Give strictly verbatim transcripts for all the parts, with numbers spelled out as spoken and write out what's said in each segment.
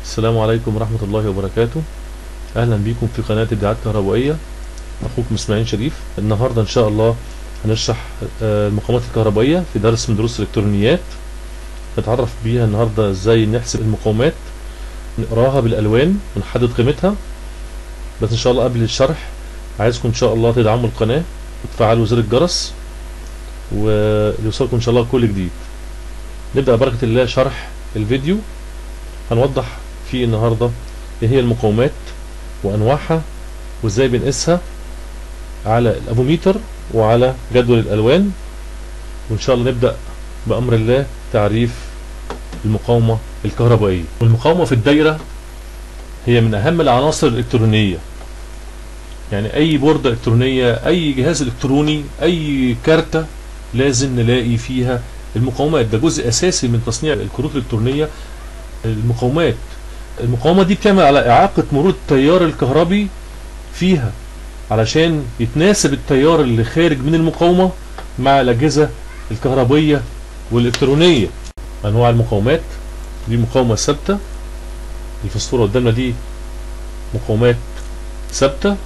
السلام عليكم ورحمة الله وبركاته. أهلا بكم في قناة إبداعات كهربائية. أخوكم إسماعيل شريف. النهاردة إن شاء الله هنشرح المقاومات الكهربائية في درس من دروس الإلكترونيات. نتعرف بيها النهاردة إزاي نحسب المقاومات، نقراها بالألوان ونحدد قيمتها. بس إن شاء الله قبل الشرح عايزكم إن شاء الله تدعموا القناة وتفعلوا زر الجرس وليوصلكم إن شاء الله كل جديد. نبدأ بركة الله شرح الفيديو. هنوضح فيه النهاردة ايه هي المقاومات وانواعها وازاي بنقيسها على الافوميتر وعلى جدول الالوان. وان شاء الله نبدأ بامر الله تعريف المقاومة الكهربائية. والمقاومة في الدايرة هي من اهم العناصر الالكترونية، يعني اي بوردة الكترونية، اي جهاز الكتروني، اي كارتة لازم نلاقي فيها المقاومات. ده جزء اساسي من تصنيع الكروت الالكترونية. المقاومات المقاومة دي بتعمل على إعاقة مرور التيار الكهربي فيها علشان يتناسب التيار اللي خارج من المقاومة مع الأجهزة الكهربية والإلكترونية. أنواع المقاومات دي مقاومة ثابتة، اللي في الصورة قدامنا دي مقاومات ثابتة،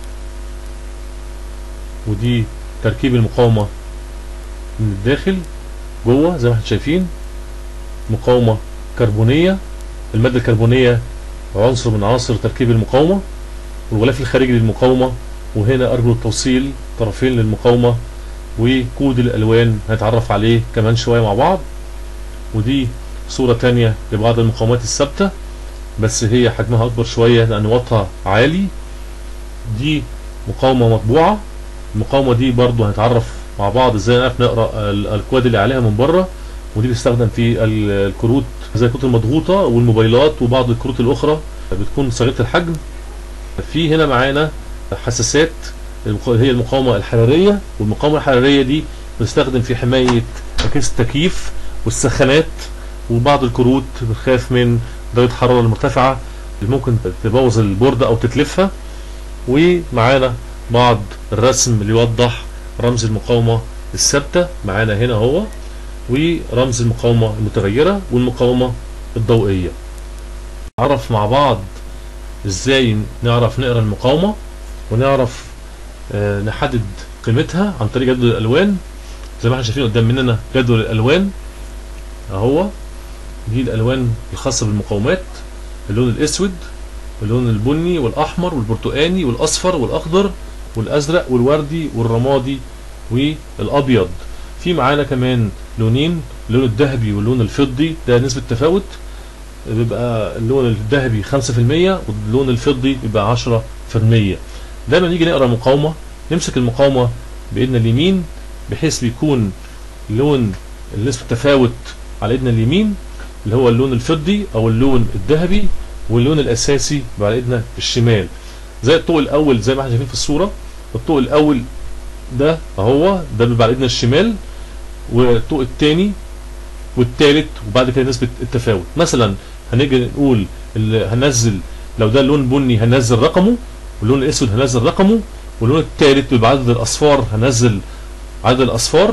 ودي تركيب المقاومة من الداخل جوه زي ما احنا شايفين. مقاومة كربونية، المادة الكربونية عنصر من عناصر تركيب المقاومة، والغلاف الخارجي للمقاومة، وهنا أرجل التوصيل طرفين للمقاومة، وكود الألوان هنتعرف عليه كمان شوية مع بعض. ودي صورة تانية لبعض المقاومات الثابتة بس هي حجمها أكبر شوية لأن واتها عالي. دي مقاومة مطبوعة. المقاومة دي برضو هنتعرف مع بعض ازاي نعرف نقرأ الكواد اللي عليها من بره، ودي بتستخدم في الكروت زي الكروت المضغوطة والموبايلات وبعض الكروت الأخرى بتكون صغيرة الحجم. في هنا معانا حساسات هي المقاومة الحرارية، والمقاومة الحرارية دي بتستخدم في حماية أجهزة التكييف والسخانات وبعض الكروت بتخاف من درجة الحرارة المرتفعة اللي ممكن تبوظ البوردة أو تتلفها. ومعانا بعض الرسم اللي يوضح رمز المقاومة الثابتة معانا هنا هو، ورمز المقاومة المتغيرة والمقاومة الضوئية. نعرف مع بعض ازاي نعرف نقرا المقاومة ونعرف آه نحدد قيمتها عن طريق جدول الالوان. زي ما احنا شايفين قدام مننا جدول الالوان اهو. دي الالوان الخاصة بالمقاومات: اللون الاسود واللون البني والاحمر والبرتقاني والاصفر والاخضر والازرق والوردي والرمادي والابيض. في معانا كمان لونين، اللون الذهبي واللون الفضي. ده نسبة تفاوت، بيبقى اللون الذهبي خمسة في المية واللون الفضي بيبقى عشرة في المية. دايما نيجي نقرا مقاومة نمسك المقاومة بإيدنا اليمين بحيث بيكون لون نسبة التفاوت على ايدنا اليمين اللي هو اللون الفضي او اللون الذهبي، واللون الاساسي على ايدنا الشمال. زي الطوق الاول زي ما احنا شايفين في الصورة. الطوق الاول ده اهو ده بيبقى على ايدنا الشمال، والطوق الثاني والثالث وبعد كده نسبة التفاوت. مثلا هنيجي نقول هننزل لو ده اللون بني هننزل رقمه، واللون الاسود هننزل رقمه، واللون الثالث بيبقى عدد الاصفار هننزل عدد الاصفار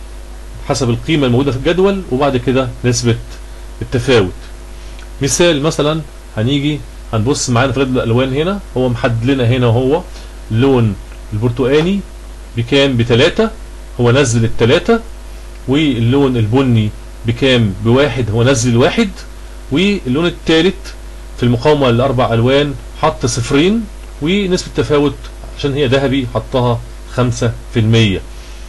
حسب القيمة الموجودة في الجدول، وبعد كده نسبة التفاوت. مثال مثلا هنيجي هنبص معانا في جدول الالوان هنا هو محدد لنا هنا هو اللون البرتقاني بكام؟ بتلاتة، هو نزل التلاتة. واللون البني بكام؟ بواحد، هو نزل واحد. واللون الثالث في المقاومة الاربع الوان حط صفرين، ونسبة التفاوت عشان هي ذهبي حطها خمسة في المية.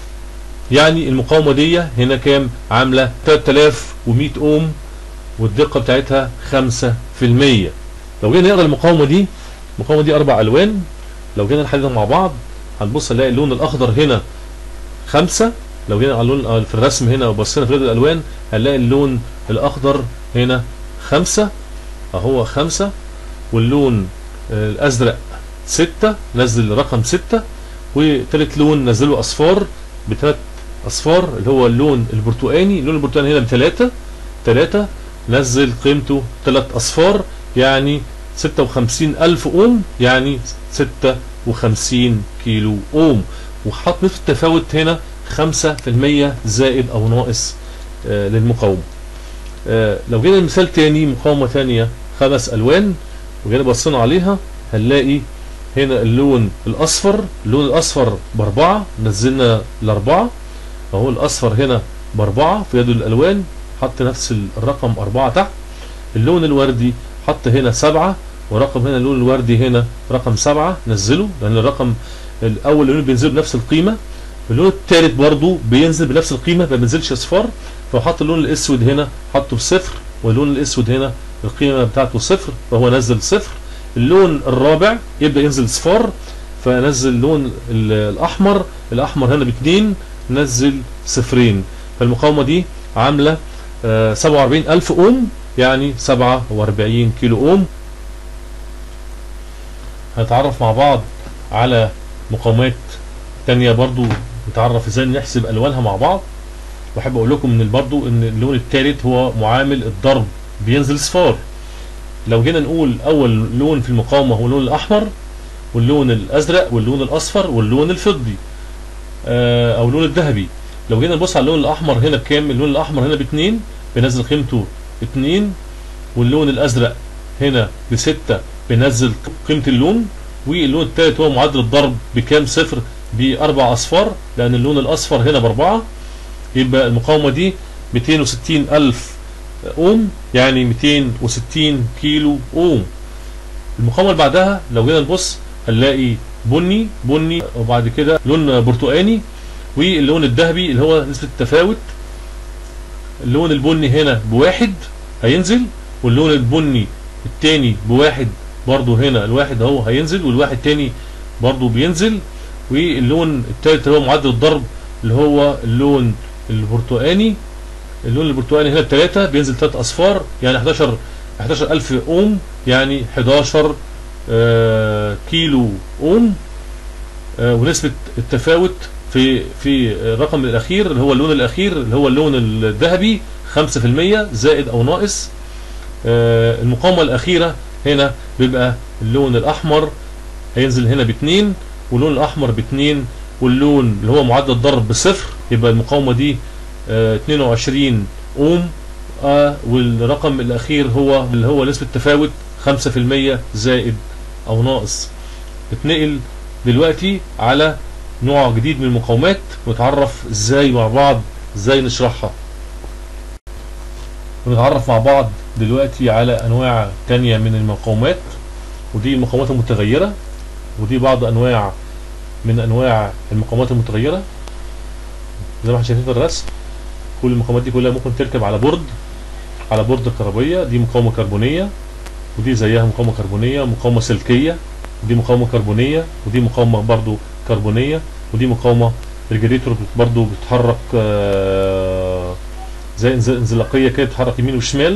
يعني المقاومة دي هنا كام؟ عاملة تلاتة آلاف ومية اوم والدقة بتاعتها خمسة في المية. لو جينا نقرا المقاومة دي، المقاومة دي اربع الوان. لو جينا نحددها مع بعض هنبص نلاقي اللون الاخضر هنا خمسة. لو جينا على اللون في الرسم هنا وبصينا في جدول الالوان هنلاقي اللون الاخضر هنا خمسة اهو خمسة. واللون الازرق ستة، نزل رقم ستة. وثالث لون نزله اصفار بثلاث اصفار اللي هو اللون البرتقاني. اللون البرتقاني هنا بثلاثة ثلاثة، نزل قيمته ثلاث اصفار يعني ستة وخمسين الف اوم، يعني ستة وخمسين كيلو اوم. وحط نسبة التفاوت هنا خمسة في المية زائد او ناقص آه للمقاومة. آه لو جينا لمثال تاني، مقاومة تانية خمس الوان، وجينا بصينا عليها هنلاقي هنا اللون الاصفر، اللون الاصفر باربعة، نزلنا الاربعة اهو، الاصفر هنا باربعة في يد الالوان، حط نفس الرقم اربعة تحت. اللون الوردي حط هنا سبعة، ورقم هنا اللون الوردي هنا رقم سبعة، نزله لان الرقم الاول اللون بينزل بنفس القيمة. اللون الثالث برضو بينزل بنفس القيمة، ما بينزلش اصفار، فحط اللون الاسود هنا حطه بصفر، واللون الاسود هنا القيمة بتاعته صفر فهو نزل صفر. اللون الرابع يبدأ ينزل صفار، فنزل اللون الاحمر، الاحمر هنا باتنين نزل صفرين. فالمقاومة دي عاملة سبعة واربعين الف اوم، يعني سبعة واربعين كيلو اوم. هنتعرف مع بعض على مقاومات تانية برضو، نتعرف ازاي نحسب الوانها مع بعض. واحب اقول لكم ان برضو ان اللون الثالث هو معامل الضرب، بينزل صفار. لو جينا نقول اول لون في المقاومة هو اللون الاحمر، واللون الازرق، واللون الاصفر، واللون الفضي آه او اللون الذهبي. لو جينا نبص على اللون الاحمر هنا بكام؟ اللون الاحمر هنا باتنين، بينزل قيمته اتنين، واللون الازرق هنا بستة، بينزل قيمة اللون. واللون الثالث هو معدل الضرب بكام؟ صفر، باربع اصفار، لان اللون الاصفر هنا باربعة. يبقى المقاومة دي ميتين وستين الف اوم، يعني ميتين وستين كيلو اوم. المقاومة اللي بعدها لو جينا نبص هنلاقي بني بني وبعد كده لون برتقاني، واللون الذهبي اللي هو نسبة التفاوت. اللون البني هنا بواحد هينزل، واللون البني التاني بواحد برضو، هنا الواحد اهو هينزل، والواحد تاني برضو بينزل. واللون التالت اللي هو معدل الضرب اللي هو اللون البرتقاني، اللون البرتقاني هنا بتلاتة، بينزل تلات اصفار، يعني حداشر حداشر الف اوم، يعني حداشر آه كيلو اوم. آه ونسبة التفاوت في في الرقم الاخير اللي هو اللون الاخير اللي هو اللون الذهبي خمسة في المية زائد او ناقص. آه المقاومة الاخيرة هنا بيبقى اللون الاحمر هينزل هنا باتنين، واللون الاحمر باتنين، واللون اللي هو معدل الضرب بصفر، يبقى المقاومة دي آه اتنين وعشرين اوم. آه والرقم الاخير هو اللي هو نسبة التفاوت خمسة في المية زائد او ناقص. نتنقل دلوقتي على نوع جديد من المقاومات، ونتعرف ازاي مع بعض ازاي نشرحها. ونتعرف مع بعض دلوقتي على انواع تانية من المقاومات، ودي المقاومات المتغيرة، ودي بعض انواع من انواع المقاومات المتغيرة زي ما احنا شايفين في الرسم. كل المقاومات دي كلها ممكن تركب على بورد على بورد كهربية. دي مقاومة كربونية، ودي زيها مقاومة كربونية، مقاومة سلكية، ودي مقاومة كربونية، ودي مقاومة برضو كربونية، ودي مقاومة ريجوليتور برضو بتتحرك زي انزلاقية كده، بتتحرك يمين وشمال.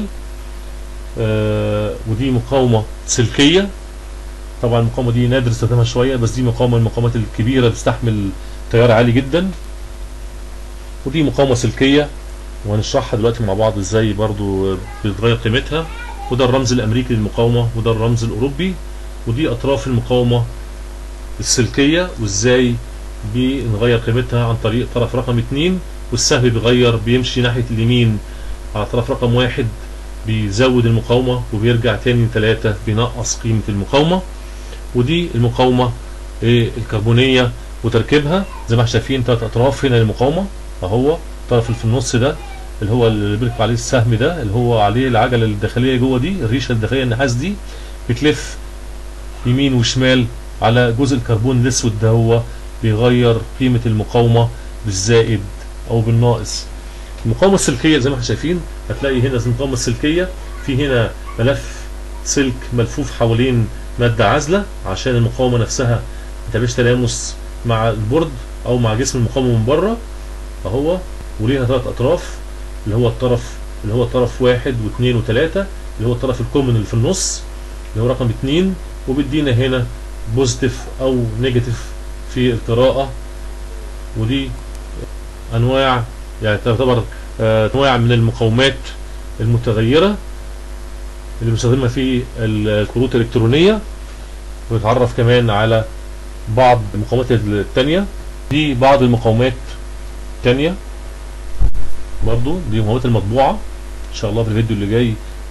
ودي مقاومة سلكية، طبعا المقاومة دي نادر استخدامها شوية، بس دي مقاومة من المقاومات الكبيرة بتستحمل تيار عالي جدا. ودي مقاومة سلكية، وهنشرحها دلوقتي مع بعض ازاي برضو بتتغير قيمتها. وده الرمز الامريكي للمقاومة، وده الرمز الاوروبي. ودي اطراف المقاومة السلكية، وازاي بنغير قيمتها عن طريق طرف رقم اتنين، والسهم بيغير بيمشي ناحية اليمين على طرف رقم واحد بيزود المقاومة، وبيرجع تاني تلاتة بينقص قيمة المقاومة. ودي المقاومة الكربونية وتركيبها زي ما احنا شايفين، تلات اطراف هنا للمقاومة اهو. الطرف اللي في النص ده اللي هو اللي بيركب عليه السهم ده، اللي هو عليه العجلة الداخلية جوه دي، الريشة الداخلية النحاس دي بتلف يمين وشمال على جزء الكربون الاسود ده، هو بيغير قيمة المقاومة بالزائد او بالناقص. المقاومة السلكية زي ما احنا شايفين، هتلاقي هنا المقاومة السلكية في هنا ملف سلك ملفوف حوالين مادة عازلة عشان المقاومة نفسها ما تعملش تلامس مع البورد او مع جسم المقاومة من بره اهو. وليها ثلاث اطراف، اللي هو الطرف اللي هو طرف واحد واثنين وثلاثة، اللي هو الطرف الكومن اللي في النص اللي هو رقم اتنين، وبيدينا هنا بوزيتيف او نيجاتيف في القراءة. ودي انواع يعني تعتبر انواع من المقاومات المتغيرة اللي بنستخدمها في الكروت الالكترونية. ونتعرف كمان على بعض المقاومات التانية. دي بعض المقاومات التانية برضو، دي مقاومات المطبوعة. ان شاء الله في الفيديو اللي جاي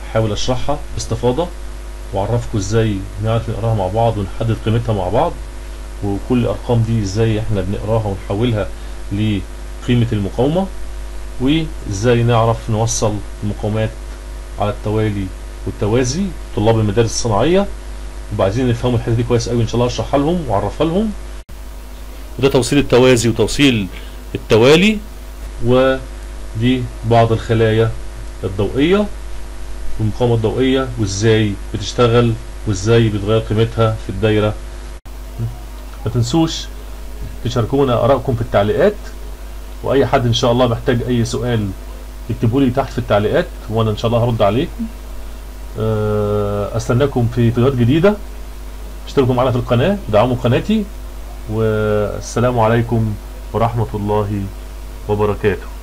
هحاول اشرحها باستفاضة واعرفكم ازاي نعرف نقراها مع بعض ونحدد قيمتها مع بعض، وكل الارقام دي ازاي احنا بنقراها ونحولها لقيمة المقاومة، وازاي نعرف نوصل المقاومات على التوالي والتوازي. طلاب المدارس الصناعية وعايزين يفهموا الحته دي كويس قوي، ان شاء الله اشرحها لهم واعرفها لهم. وده توصيل التوازي وتوصيل التوالي، ودي بعض الخلايا الضوئية والمقاومة الضوئية وازاي بتشتغل وازاي بتغير قيمتها في الدايرة. ما تنسوش تشاركونا آرائكم في التعليقات، واي حد ان شاء الله محتاج اي سؤال يكتبوا لي تحت في التعليقات وانا ان شاء الله هرد عليه. استناكم في فيديوهات جديدة. اشتركوا معنا في القناة، دعموا قناتي، والسلام عليكم ورحمة الله وبركاته.